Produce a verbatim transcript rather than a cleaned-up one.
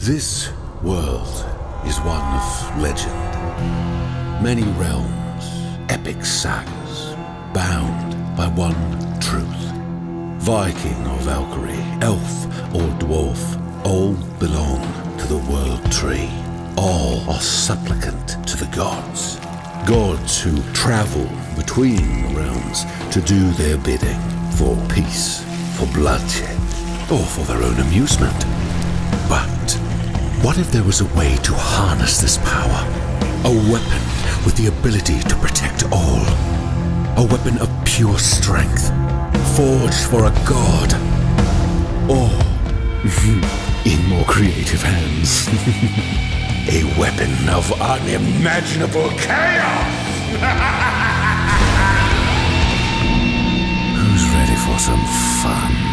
This world is one of legend. Many realms, epic sagas, bound by one truth. Viking or Valkyrie, elf or dwarf, all belong to the World Tree. All are supplicant to the gods. Gods who travel between the realms to do their bidding for peace, for bloodshed, or for their own amusement. But what if there was a way to harness this power? A weapon with the ability to protect all. A weapon of pure strength, forged for a god. Or, in more creative hands, a weapon of unimaginable chaos! Who's ready for some fun?